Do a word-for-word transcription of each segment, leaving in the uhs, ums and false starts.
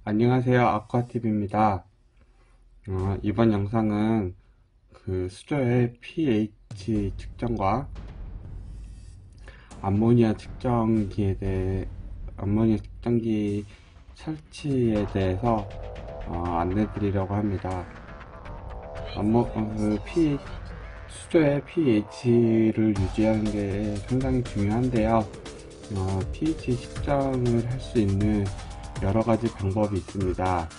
안녕하세요. 아쿠아티비입니다. 어, 이번 영상은 그 수조의 pH 측정과 암모니아 측정기에 대해 암모니아 측정기 설치에 대해서 어, 안내 드리려고 합니다. 암모, 어, 그 pH, 수조의 pH를 유지하는 게 상당히 중요한데요. 어, pH 측정을 할 수 있는 여러 가지 방법이 있습니다.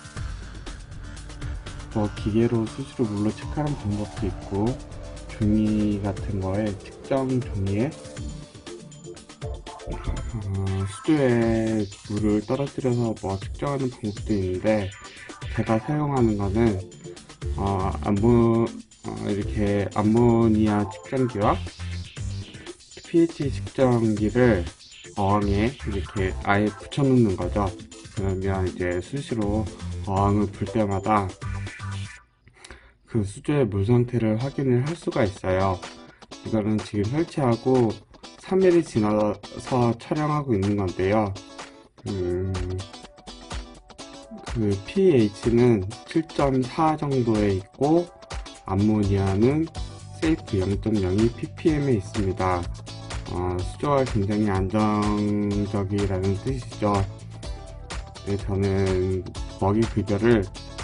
뭐 기계로 수시로 물로 체크하는 방법도 있고, 종이 같은 거에 측정 종이에 어, 수조에 물을 떨어뜨려서 뭐 측정하는 방법도 있는데, 제가 사용하는 거는 어, 암모 어, 이렇게 암모니아 측정기와 pH 측정기를 어항에 이렇게 아예 붙여 놓는 거죠. 그러면 이제 수시로 어항을 불 때마다 그 수조의 물 상태를 확인을 할 수가 있어요. 이거는 지금 설치하고 삼 일이 지나서 촬영하고 있는 건데요. 음, 그 pH는 칠 점 사 정도에 있고, 암모니아는 세이프 영 점 영이 ppm에 있습니다. 어, 수조가 굉장히 안정적이라는 뜻이죠. 네, 저는 먹이 급여를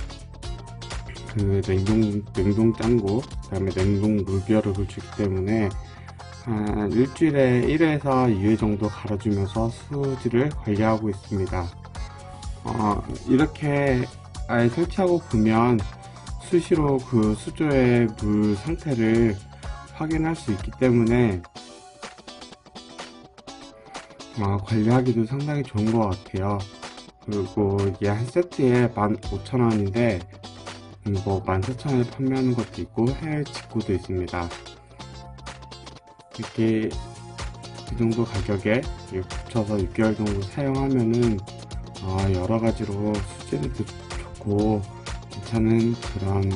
그 냉동, 냉동 짱구, 그 다음에 냉동 물벼룩을 주기 때문에 한 일주일에 일 회에서 이 회 정도 갈아주면서 수질을 관리하고 있습니다. 어, 이렇게 아예 설치하고 보면 수시로 그 수조의 물 상태를 확인할 수 있기 때문에 어, 관리하기도 상당히 좋은 것 같아요. 그리고 이게 한 세트에 만 오천 원인데 뭐 만 사천 원에 판매하는 것도 있고 해외 직구도 있습니다. 이렇게 이 정도 가격에 붙여서 육 개월 정도 사용하면은 어, 여러 가지로 수질도 좋고 괜찮은 그런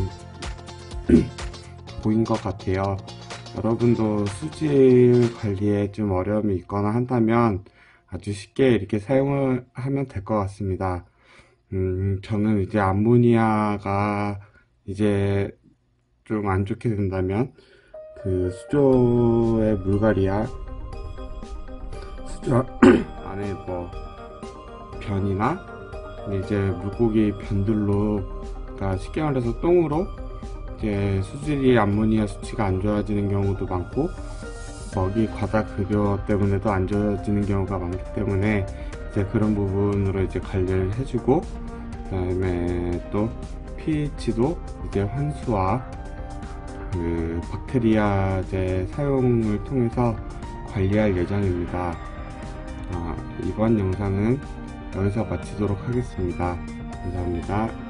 보인 것 같아요. 여러분도 수질 관리에 좀 어려움이 있거나 한다면 아주 쉽게 이렇게 사용을 하면 될 것 같습니다. 음, 저는 이제 암모니아가 이제 좀 안 좋게 된다면 그 수조의 물갈이야 수조 안에 뭐 변이나 이제 물고기 변들로, 그러니까 쉽게 말해서 똥으로 이제 수질이 암모니아 수치가 안 좋아지는 경우도 많고, 먹이 과다 급여 때문에도 안 좋아지는 경우가 많기 때문에 이제 그런 부분으로 이제 관리를 해주고, 그 다음에 또 pH도 이제 환수와 그 박테리아제 사용을 통해서 관리할 예정입니다. 어, 이번 영상은 여기서 마치도록 하겠습니다. 감사합니다.